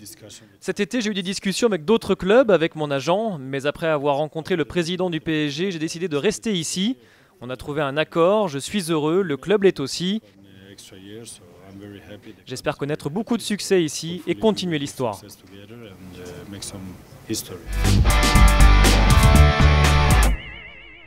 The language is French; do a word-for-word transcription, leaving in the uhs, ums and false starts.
Cet été, j'ai eu des discussions avec d'autres clubs, avec mon agent, mais après avoir rencontré le président du P S G, j'ai décidé de rester ici. On a trouvé un accord, je suis heureux, le club l'est aussi. J'espère connaître beaucoup de succès ici et continuer l'histoire.